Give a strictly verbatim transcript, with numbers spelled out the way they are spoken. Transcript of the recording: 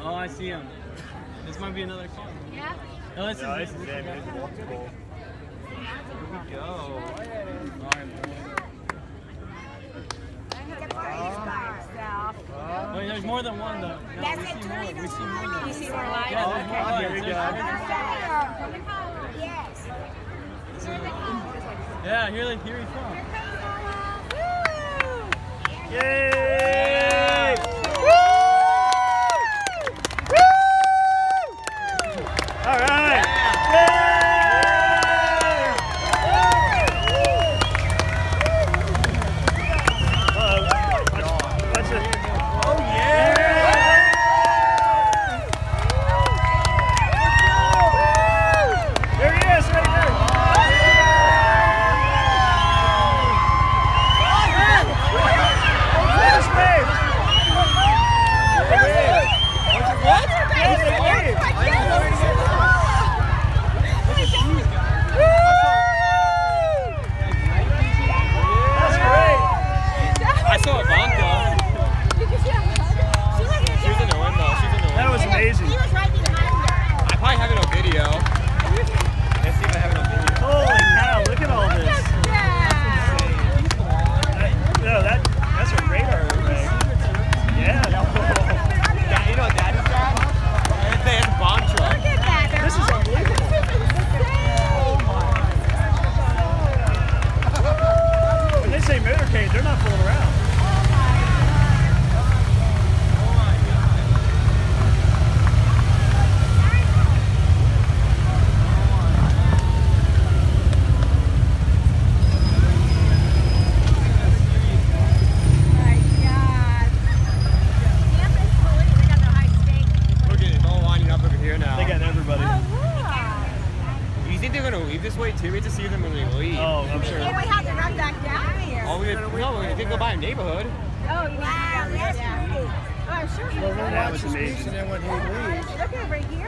Oh, I see him. This might be another car. Yeah? No, this No, is this is him. This is multiple. Here we go. Uh, Wait, there's more than one though. No, That's we it, see more. Teresa. We see more than You see more lights? Yeah, there's more Oh, lights. here we There's go. more- Yes. Yeah, here, they- here he's from. Yay! Woo! All right. Amazing. He was right behind her. I probably have it on video. Let's see if I have it on video. Holy cow, look at all this. Yeah. That, no, that, that's a radar array. Yeah. Dad, you know what Daddy's got? It's a it's a bomb truck. Look at that. They're This is all- unbelievable. When they say motorcade, they're not fooling around. They got everybody. You think they're gonna leave this way too? We have to see them when they leave. Oh, I'm sure. And we have to run back down here. Oh, we no, we think go by a neighborhood. Oh, you wow, that's pretty. Oh, I'm sure. That was amazing. Look over here.